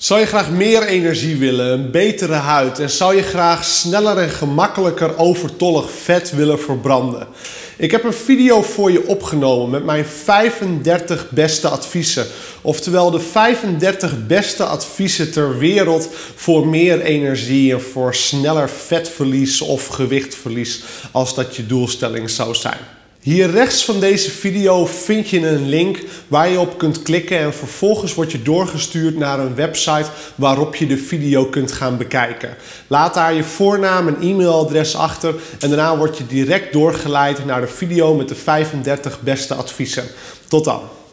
Zou je graag meer energie willen, een betere huid en zou je graag sneller en gemakkelijker overtollig vet willen verbranden? Ik heb een video voor je opgenomen met mijn 35 beste adviezen. Oftewel de 35 beste adviezen ter wereld voor meer energie en voor sneller vetverlies of gewichtverlies als dat je doelstelling zou zijn. Hier rechts van deze video vind je een link waar je op kunt klikken en vervolgens word je doorgestuurd naar een website waarop je de video kunt gaan bekijken. Laat daar je voornaam en e-mailadres achter en daarna word je direct doorgeleid naar de video met de 35 beste adviezen. Tot dan!